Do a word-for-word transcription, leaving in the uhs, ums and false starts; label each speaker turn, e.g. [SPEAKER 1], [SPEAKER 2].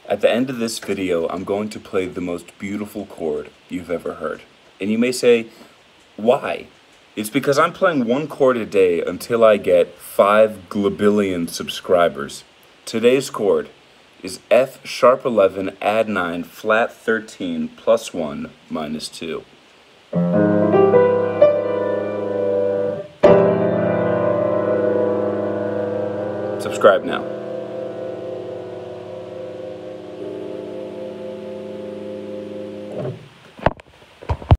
[SPEAKER 1] At the end of this video, I'm going to play the most beautiful chord you've ever heard. And you may say, why? It's because I'm playing one chord a day until I get five globillion subscribers. Today's chord is F sharp eleven add nine flat thirteen plus one minus two. Subscribe now.